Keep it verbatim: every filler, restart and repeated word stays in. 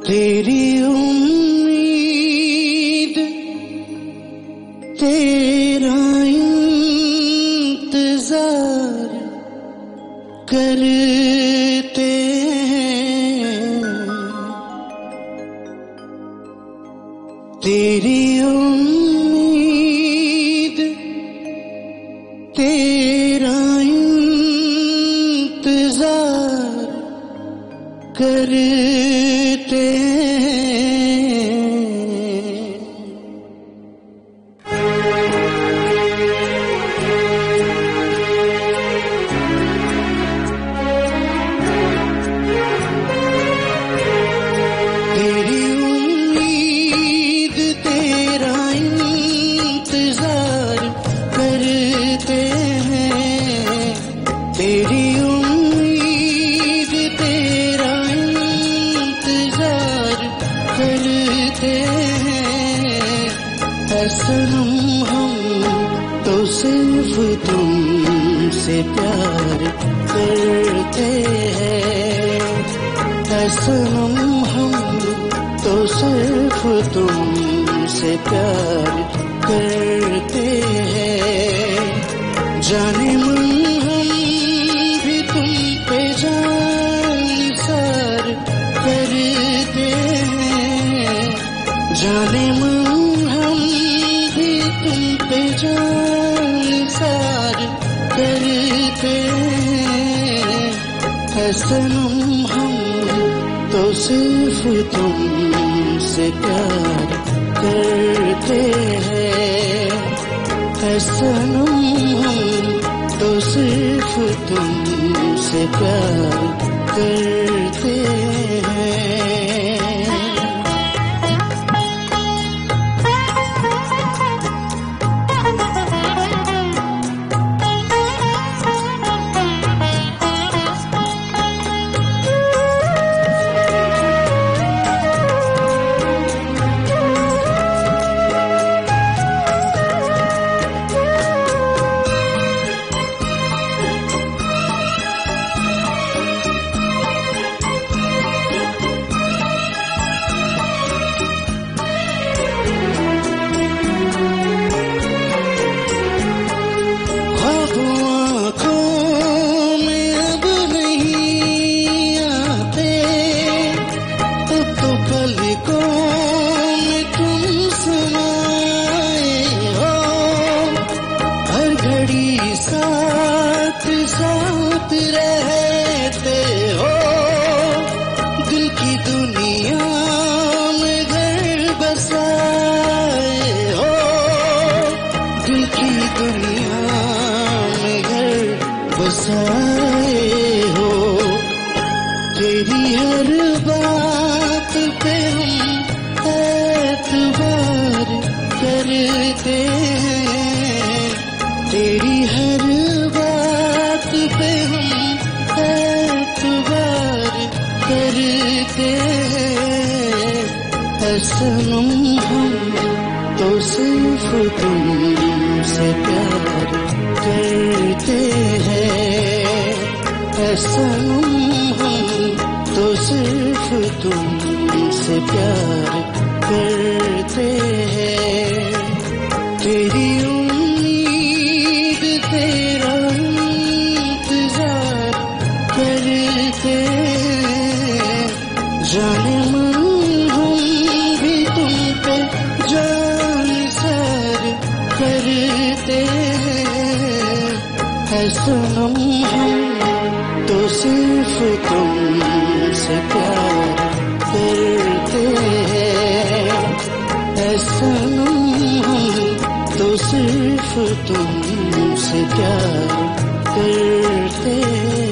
तेरी उम्मीद तेरा इंतजार करते हैं। तेरी उम्मीद तेरा इंतजार करते सनम हम तो सिर्फ तुमसे प्यार करते हैं। सनम हम तो सिर्फ तुमसे प्यार करते हैं। जाने मन हम भी तुम पे जान निसार करते हैं। जाने मन जान करते हैं। सनम हम तो सिर्फ तुमसे प्यार करते हैं। सनम हम तो सिर्फ तुमसे प्यार करते हैं। साथ साथ रहते हो, दिल की दुनिया में घर बसाए हो। दिल की दुनिया में घर बसाए हो। तेरी हर बात पे हम एतबार करते हैं। तेरी हर बात पे हम एतबार करते हैं। सनम हम तो सिर्फ तुमसे प्यार करते हैं। सनम हम तो सिर्फ तुमसे प्यार करते हैं। तेरी तेरा इंतजार करते हैं। जाने मन हम भी तुम पे जान सार करते हैं। सनम हम तो सिर्फ तुमसे प्यार करते हैं। सनम हम तो सिर्फ तुमसे प्यार करते